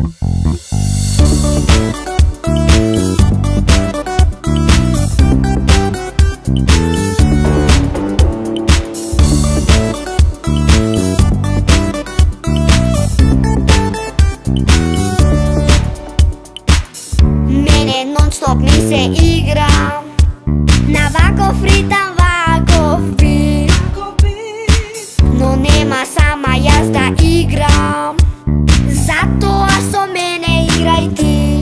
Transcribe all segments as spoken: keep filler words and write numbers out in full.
Мене нон-стоп ми се игра на ваков ритам, ваков бит, но нема сама јас да играм, затоа со мене играј ти.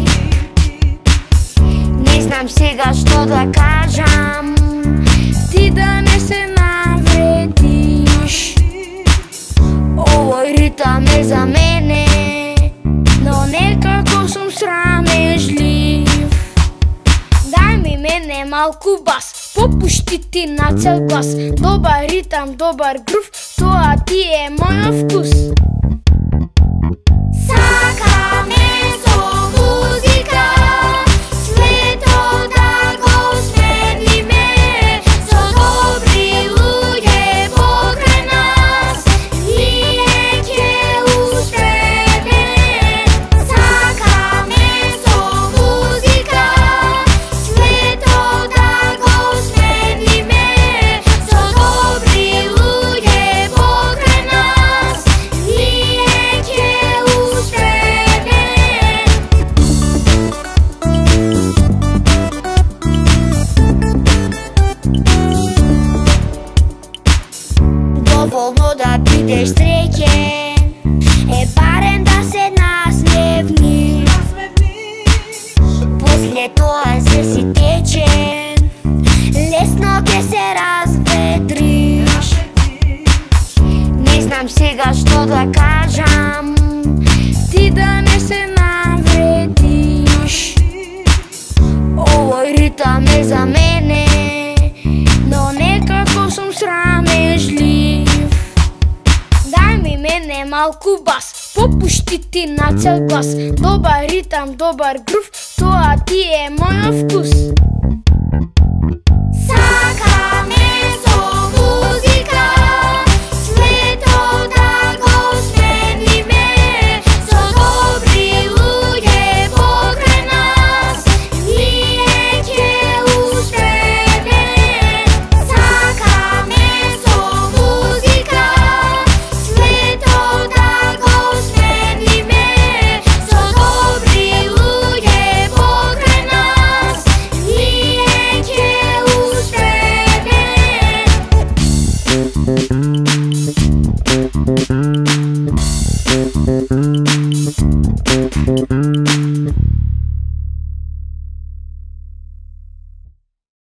Не знам сега што да кажам, ти да не се навредиш. Овој ритам е за мене, но некако сум срамежлив. Дај ми мене малку бас, попушти ти на цел глас. Добар ритам, добар грув, тоа ти е мојот вкус. Сакаме со музика светот да го смениме, со добри луѓе покрај нас ние ќе успееме. Сакаме со музика светот да го смениме, со добри луѓе покрај нас ние ќе успееме. Доволно да бидеш среќен е барем да се насмевниш. После тоа се си течен, лесно ќе се разведриш. Не знам сега што да кажам, ти да не се навредиш. Овој ритам е за мене, но некако сум срамежлив. Дај ми мене малку бас, попушти ти на цел глас. Добар ритам, добар грув, тоа ти е мојот вкус. Сакаме со музика светот да го смениме, со добри луѓе покрај нас ние ќе успееме. Сакаме со музика светот да го смениме, со добри луѓе покрај нас ние ќе успееме.